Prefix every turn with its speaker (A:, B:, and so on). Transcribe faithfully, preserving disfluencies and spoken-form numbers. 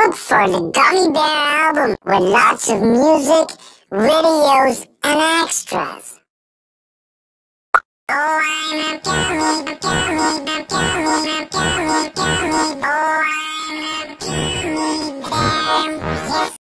A: Look for the Gummy Bear album with lots of music, videos, and extras. Oh, I'm a gummy, gummy, gummy, gummy, gummy.